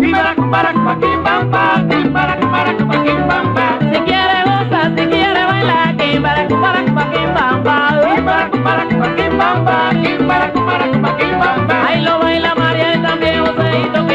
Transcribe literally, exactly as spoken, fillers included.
Si quiere gozar, si quiere bailar, quimbara, cumbara, cumba, quimbamba. Ahí lo baila María y también Joséito.